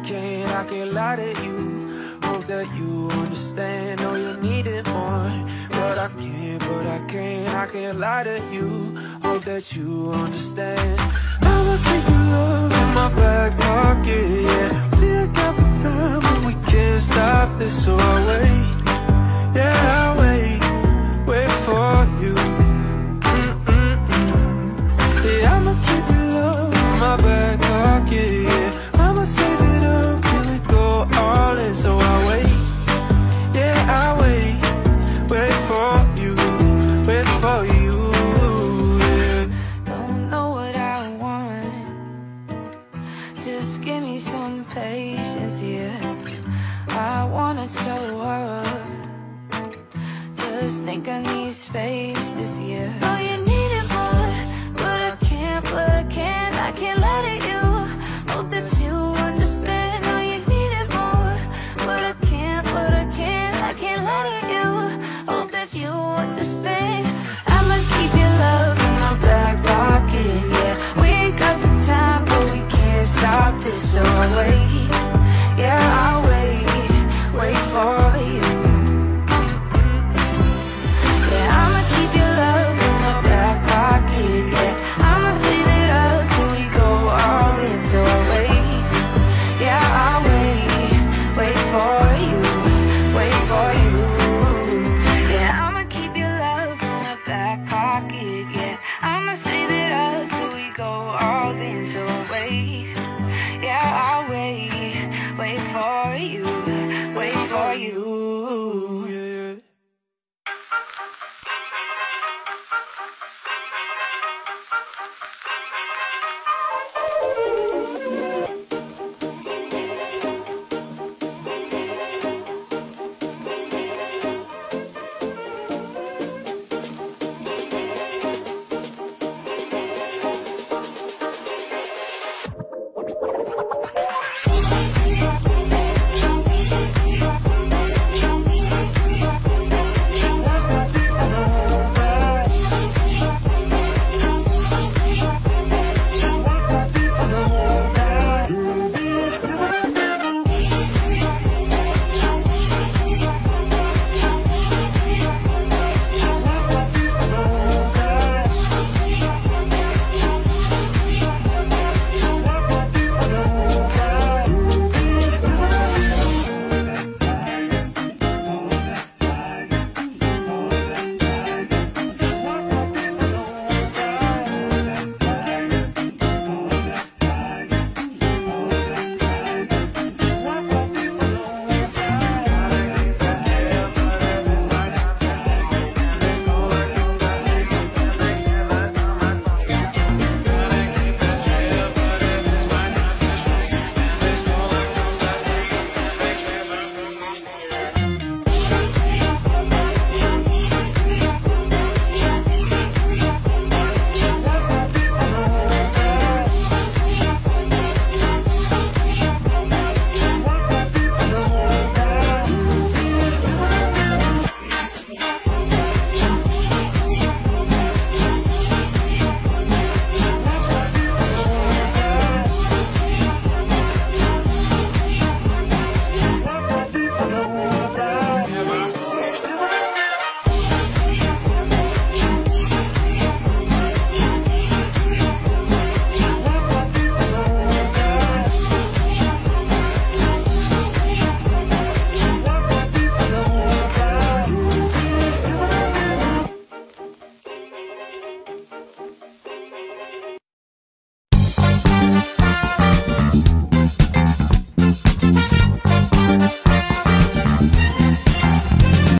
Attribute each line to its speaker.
Speaker 1: can't lie to you. Hope that you understand, know you need it more. But I can't lie to you. Hope that you understand. I'ma keep your love in my back pocket, yeah. We ain't got the time, but we can't stop this, so I'll wait. Yeah, I'll wait for you. Yeah, I'ma keep your love in my back pocket, yeah. I'ma save it up till we go all in, so I'll wait. Yeah, I'll wait for you, wait for you, yeah.
Speaker 2: Don't know what I want, just give me some patience, yeah. I wanna show up, just think I need space this year.